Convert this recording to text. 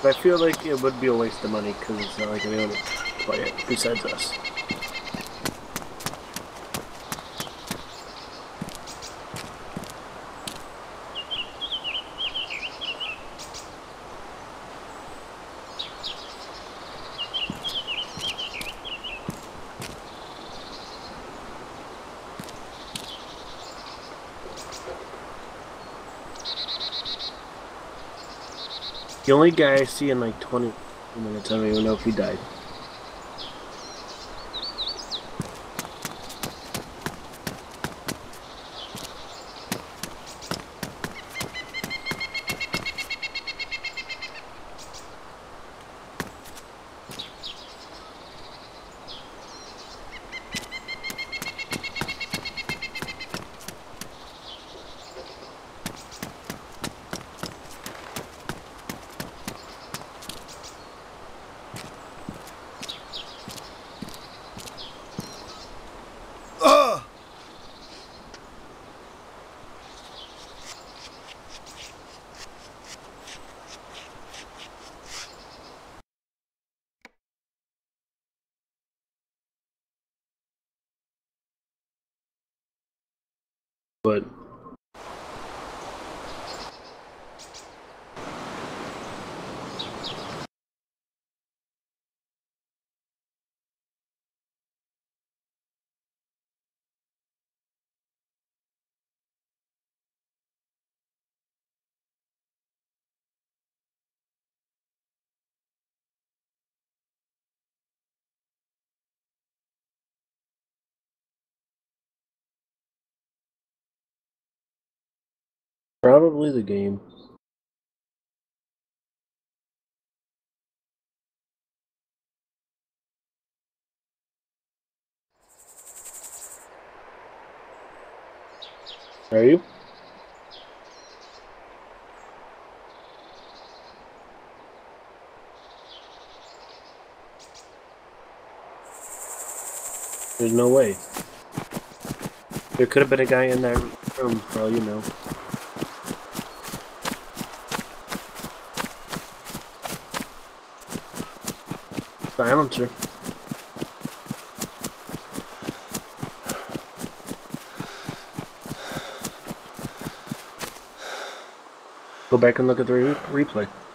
But I feel like it would be a waste of money because it's not like anyone would play it besides us. The only guy I see in like 20 minutes, I don't even know if he died. But probably the game. Are you? There's no way. There could have been a guy in that room, for all you know. Silencer. Go back and look at the replay.